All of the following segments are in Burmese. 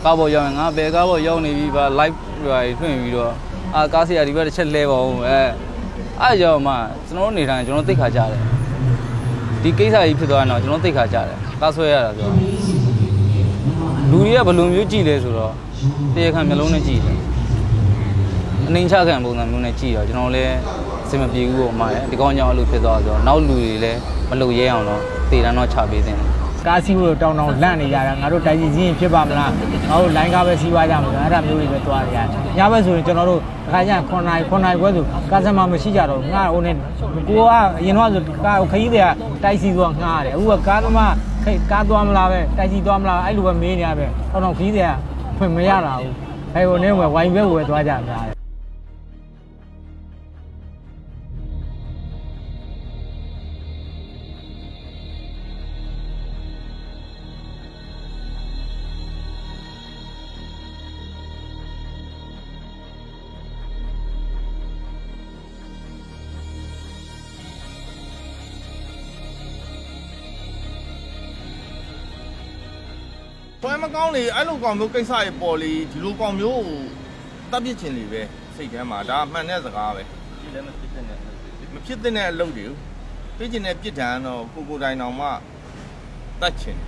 ကားပေါ်ရောက်ရင်ငါဘယ်ကားပေါ်ရောက်နေပြီပါ live ထွင်ပြီးတော့ကားဆရာဒီဘက်တစ်ချက်လဲပါဦးအဲ့ကြောင့်မှကျွန်တော်နေတိုင်းကျွန်တော်သိခါကြတယ်ဒီကိစ္စကြီးဖြစ်သွားရင်တော့ကျွန်တော်သိခါကြတယ်ကားဆွဲရတာဆိုတော့လူတွေကဘယ်လိုမျိုးကြည့်လဲဆိုတော့တရားခံမျိုးလုံးနဲ့ကြည့်တယ်အနှိမ်ချခံပုံစံမျိုးနဲ့ကြည့်တော့ကျွန်တော်လည်းအဆင်မပြေဘူးပေါ့မှာဒီကောင်းကြောင်အဲ့လိုဖြစ်သွားဆိုတော့နောက်လူတွေလည်းမလုပ်ရဲအောင်တော့တည်တန်းတော့ချပေးတယ်ကားစီးဖို့တောင်းတောင်းလန့်နေကြတာငါတို့တိုင်ကြီးချင်းဖြစ်ပါမလားငါတို့လိုင်းကားပဲစီးပွားကြမှာအဲ့ဒါမျိုးတွေပဲတွားရတယ်ညဘက်ဆိုရင်ကျွန်တော်တို့တခါကျ9နာရီခွဲဆိုကားစမမရှိကြတော့ငါဟိုနဲ့ကိုကအရင်တော့ဆိုကားခရီးတွေကတိုက်စီသွားငှားရတယ်အခုကကားသမားကားသွားမလားပဲတိုက်စီသွားမလားအဲ့လိုပဲမေးနေရပဲတော့ခရီးတွေကဖွင့်မရတာဘူးအဲ့ဟိုနဲ့ဝိုင်းပဲဝယ်သွားကြတာပွဲမကောင်းလေအဲ့လိုကောင်မျိုးကိစ္စတွေပေါ်လေဒီလိုကောင်မျိုးတပ်ပစ်ချင်လေပဲစိတ်ထဲမှာဒါမှန်တဲ့စကားပဲဒီလည်းမဖြစ်တဲ့အလုပ်တွေပြစ်ချင်တဲ့ပြစ်ဒဏ်တော့ကိုတိုင်တော်မှတတ်ချင်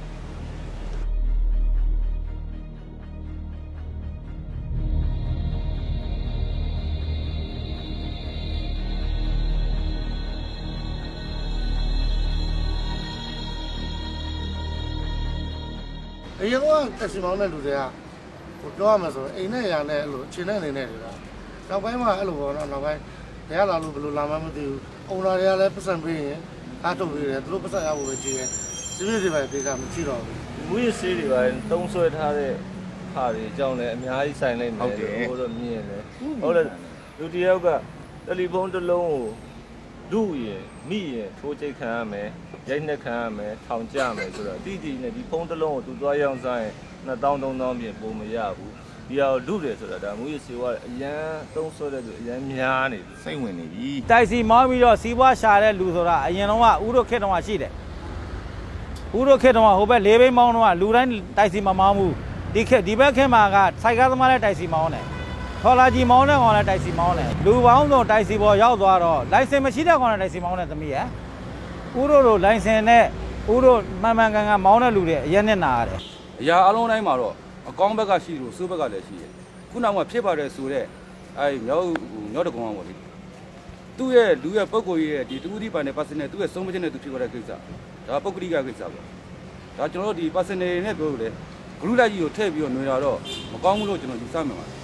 အရင်ကတက်စီမောင်းတဲ့လူတွေကဟိုပြောရမှာဆိုအိမ်နဲ့ရာနဲ့အဲ့လိုခြေနဲ့နေနေတယ်လားနောက်ပိုင်းမှာအဲ့လိုပေါ့နော်နောက်ပိုင်းတရားလာလို့ဘယ်လိုလာမှမသိဘူးအုံလာတွေကလည်းပတ်စံပေးရင်အားထုတ်ပေးတယ်သူတို့ပတ်စံရဖို့ပဲကြည့်တယ်စီးပွားရေးတွေပဲဒေတာမရှိတော့ဘူးမူရစေးတွေပါတုံးဆွဲထားတဲ့ဟာတွေအကြောင်းလည်းအများကြီးဆိုင်လိုက်မယ်ဟိုတော့မြင်တယ်ဟုတ်တယ်လူတယောက်ကတယ်လီဖုန်းတစ်လုံးကိုလူရင်မိရင်ထိုးချိတ်ခံရမယ်ရိုက်နှက်ခံရမယ်ထောင်ကျမယ်ဆိုတော့တိတိနဲ့ဒီဖုန်းတစ်လုံးကိုသူသွားရောက်ဆိုင်2000 3000ပြင်ပုံမရဘူးဒီဟာလူတယ်ဆိုတာဒါမူရစေးကအရန်တုံးဆွဲတဲ့သူအရန်များနေပြီစိတ်ဝင်နေပြီတိုက်စီမောင်းပြီးတော့စီးပွားရှာတဲ့လူဆိုတာအရင်တော့ကဥတို့ခေတ်တုန်းကရှိတယ်ဥတို့ခေတ်တုန်းကဟိုဘက်လေးဘိန်းမောင်းတော့လူတိုင်းတိုက်စီမမောင်းဘူးဒီဘက်ခေတ်မှာကစိုက်ကားသမားလည်းတိုက်စီမောင်းတယ်ထော်လာကြီးမောင်းတဲ့ကောင်လည်းတိုက်စီမောင်းတယ်လူပေါင်းတော့တိုက်စီပေါ်ရောက်သွားတော့လိုင်စင်မရှိတဲ့ကောင်လည်းတိုက်စီမောင်းတဲ့သမီးရဲ့ဥတို့လိုင်စင်နဲ့ဥတို့မှန်ကန်မောင်းတဲ့လူတွေအရင်နဲ့နာရတယ်အရာအလုံးတိုင်းမှာတော့အကောင်းဘက်ကရှိလို့ဆိုးဘက်ကလည်းရှိတယ်ခုနောက်မှဖြစ်ပါတယ်ဆိုတော့မြောက်တကောင်ပေါ့လေသူ့ရဲ့လူရဲ့ပုံကိုရဲ့ဒီတူတီပါနဲ့ personal သူ့ရဲ့ဆုံးမချက်နဲ့သူဖြစ်သွားတဲ့ကိစ္စဒါပုဂ္ဂလိကကိစ္စပေါ့ဒါကျွန်တော်တို့ဒီ personal နဲ့ပြောလို့လေ group လိုက်ကြီးကိုထည့်ပြီးတော့ຫນွေတာတော့မကောင်းဘူးလို့ကျွန်တော်ယူဆမှာပါ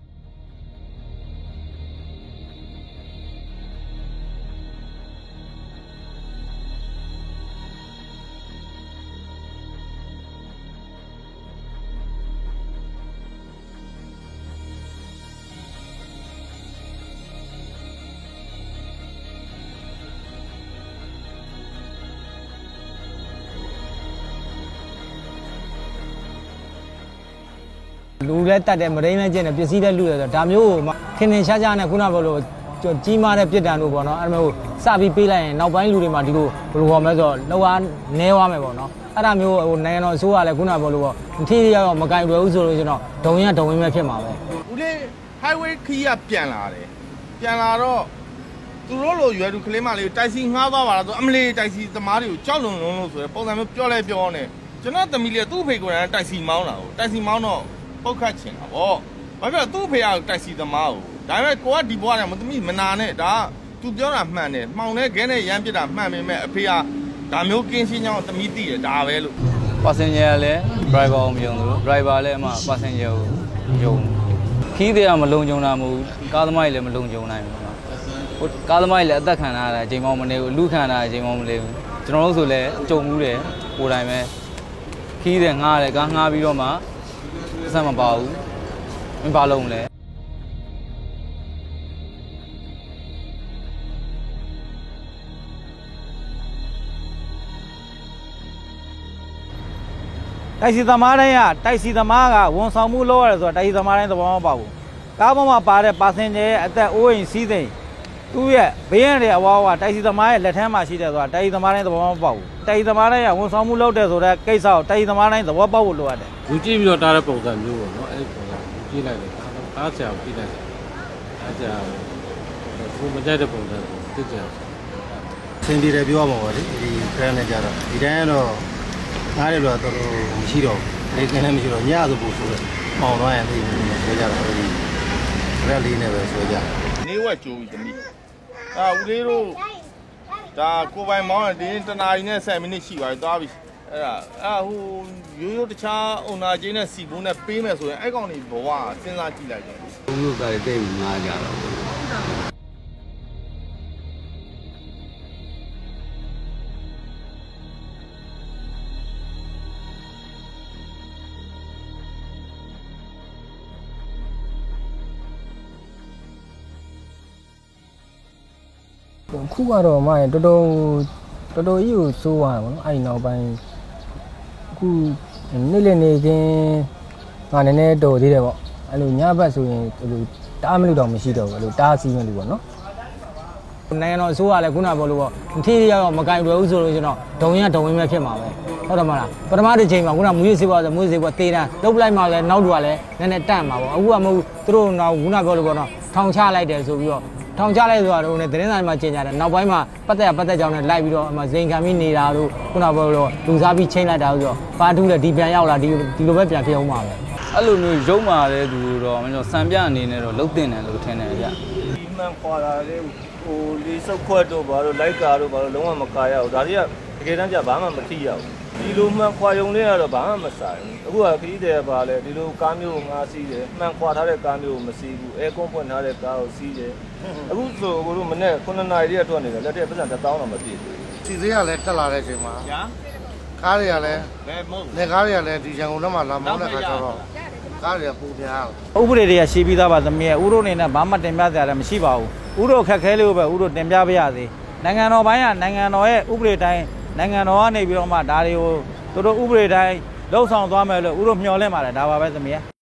လူလည်းတတ်တယ်မရင်းလည်းကျင်းတယ်ပစ္စည်းလည်းလူတယ်ဆိုတော့ဒါမျိုးကိုခင်ခင်ရှားရှားနဲ့ခုနကလိုကြီးမားတဲ့ပြစ်ဒဏ်တို့ပေါ့နော်အဲ့ဒါမျိုးစပြီးပေးလိုက်ရင်နောက်ပိုင်းလူတွေမှာဒီလိုဘယ်လိုခေါ်မလဲဆိုတော့လောက်အားနဲသွားမယ်ပေါ့နော်အဲ့ဒါမျိုးဟိုနိုင်ငံတော်အစိုးရလည်းခုနကပြောလို့ပေါ့ထိထိရောက်မကင်လွယ်ဘူးဆိုလို့ကျွန်တော်ဒုံဝင်ပဲဖြစ်မှာပဲဦးလေး highway ခီးကပြန်လာတယ်ပြန်လာတော့သူတို့လိုရွယ်သူကလေးမလေးတိုက်စီငှားသွားပါလားဆိုအမလေးတိုက်စီသမားတွေကိုကြောက်လွန်လို့ဆိုရယ်ပုံစံမျိုးပြောနေကျွန်တော်သမီးလေးသူ့ဖေကိုယ်တိုင်တိုက်စီမောင်းတာကိုတိုက်စီမောင်းတော့ပုတ်ခတ်ချင်တာဗောဘာဖြစ်လဲသူ့ဖေကတိုက်စီသမားကိုဒါပေမဲ့ကိုကဒီဘွားနဲ့မသမီးမနာနဲ့ဒါသူပြောတာမှန်တယ်မှောင်တဲ့ခဲနဲ့ရမ်းပစ်တာမှန်ပေမဲ့အဖေကဒါမျိုးကင်းရှင်းကြောင်းသမီးသိတယ်ဒါပဲလို့ passenger လည်း driver ကိုမယုံဘူး driver လည်းအမှ passenger ကိုယုံခီးတွေကမလုံခြုံတာမဟုတ်ဘူးကားသမားတွေလည်းမလုံခြုံနိုင်ဘူးဟိုကားသမားတွေလည်းအသက်ခံရတာအချိန်မှမနေဘူးလူခံတာအချိန်မှမနေဘူးကျွန်တော်တို့ဆိုလည်းကြုံမှုတယ်ကိုယ်တိုင်ပဲခီးတွေငှားတယ်ကားငှားပြီးတော့မှစမ်းမပါဘူးမပါလုံးလဲတိုက်စီသမားတိုင်းကတိုက်စီသမားကဝန်ဆောင်မှုလုပ်ရတယ်ဆိုတော့တိုက်စီသမားတိုင်းသဘောမပေါက်ဘူးကားပေါ်မှာပါတဲ့ passenger ရဲ့အသက်အိုးအိမ်စီးစိမ်သူ့ရဲ့ဘေးရန်တွေအဝါဝါတိုက်စီသမားရဲ့လက်ထမ်းမှာရှိတယ်ဆိုတာတိုက်စီသမားတိုင်းသဘောမပေါက်ဘူးတိုက်စီသမားတိုင်းကဝန်ဆောင်မှုလုပ်တယ်ဆိုတဲ့ကိစ္စကိုတိုက်စီသမားတိုင်းသဘောပေါက်ဖို့လိုအပ်တယ်လူကြည့်ပြီးတော့တားတဲ့ပုံစံမျိုးပေါ့နော်အဲ့ဒီပုံစံကြည့်လိုက်တယ်အားဆရာကိုကြည့်လိုက်တယ်အားဆရာကိုမကြိုက်တဲ့ပုံစံကိုသိကြတယ်ဆင်ပြေတယ်ပြောရမှာပါလေဒီခရမ်းနဲ့ကြတော့ဒီတိုင်းကတော့နားတယ်လို့တော့မရှိတော့ဘူးလေကင်းလည်းမရှိတော့ညဆိုပို့ဆိုတော့ပေါင်တော့ရင်သိနေဆွဲကြတော့ဒီရက်လေးနဲ့ပဲဆွဲကြနေဝက်ကျိုးပြီသမီးဦးလေးတို့ဒါကိုပိုင်မောင်းတဲ့တနာရီနဲ့7မိနစ်ရှိပါပြီသွားပြီအဲ့ဟိုရိုးရိုးတခြားအုံနာချင်းနဲ့စီဘုံးနဲ့ပေးမယ်ဆိုရင်အဲ့ကောင်တွေဘဝစဉ်းစားကြည့်လိုက်တယ်ဘုံတို့ကလည်းတိတ်ပြီးငားကြတော့ခုကတော့မှတော်တော်ကြီးကိုစိုးသွားတယ်ဗောနော်အဲ့နောက်ပိုင်းအခုနေ့လည်နေချင်းငါနည်းနည်းတော်သေးတယ်ဗောအဲ့လိုညဘက်ဆိုရင်အဲ့လိုတားမလို့တော့မရှိတော့ဘူးအဲ့လိုတားစီးမလို့ဗောနော်နိုင်ငံတော်အစိုးရလည်းခုနပြောလို့ဗောထိထိရောက်မကင်လွယ်ဘူးဆိုလို့ကျွန်တော်ဒုံရဒုံဝင်းပဲဖြစ်မှာပဲဟုတ်တယ်မလားပထမတစ်ချိန်မှာခုနမူရစေးပွားဆိုမူရစေးပွားတေးတန်းလုတ်လိုက်မှလည်းနောက်တော့လည်းနည်းနည်းတန့်မှာဗောအခုကမဟုတ်သူတို့နောက်ခုနပြောလို့ဗောနော်ထောင်ချလိုက်တယ်ဆိုပြီးတော့ထောင်ချလိုက်ဆိုတာတော့သတင်းစာမှာကျင်ကြတယ်နောက်ပိုင်းမှာပတ်သက်ကြောင်းနဲ့လိုက်ပြီးတော့အမဇိမ်ခံပြီးနေတာတို့ခုနပြောလို့လူစားပြီးချိန်လိုက်တာဆိုတော့ပါတူးတယ်ဒီပြန်ရောက်လာဒီလိုပဲပြန်ဖြစ်အောင်ပါပဲအဲ့လိုမျိုးရုံမာတဲ့သူတော့မင်းတို့စံပြအနေနဲ့တော့လှုပ်တင်တယ်လို့ထင်တယ်ဗျဒီမှန်ခွာတာလေဟိုလေးစုပ်ခွက်တို့ဘာလို့လိုက်ကာတို့ဘာလို့လုံးဝမကာရဘူးဒါတွေကတကယ်တမ်းကျဘာမှမထိရဘူးဒီလိုမှန်ခွာယုံလေးကတော့ဘာမှမဆိုင်ဘူးအခုကခရီးတယ်ပါလေဒီလိုကားမျိုးကိုငါစီးတယ်မှန်ခွာထားတဲ့ကားမျိုးကိုမစီးဘူးအဲကွန်ဖွင့်ထားတဲ့ကားကိုစီးတယ်အခုဆိုကိုတို့မနေ့9နာရီတည်းထွက်နေတယ်လက်ထက်ပတ်စံ1000တော့မပြည့်ဘူးစီသေးကလည်းတက်လာတဲ့အချိန်မှာကားတွေကလည်းလက်ကားတွေကလည်းဒီရန်ကုန်ထဲမှာလာမောင်းတဲ့ခါကျတော့ကားတွေကပူပြားဥပဒေတွေကရှင်းပြီးသားပါသမီးရဲ့ဥတို့အနေနဲ့ဘာမှတင်ပြစရာလည်းမရှိပါဘူးဥတို့ခက်ခဲလို့ပဲဥတို့တင်ပြပါရစေနိုင်ငံတော်ပိုင်းကနိုင်ငံတော်ရဲ့ဥပဒေတိုင်းနိုင်ငံတော်ကနေပြီးတော့မှဒါတွေကိုသူတို့ဥပဒေတိုင်းလှုပ်ဆောင်သွားမယ်လို့ဥတို့မျှော်လင့်ပါတယ်ဒါပါပဲသမီးရဲ့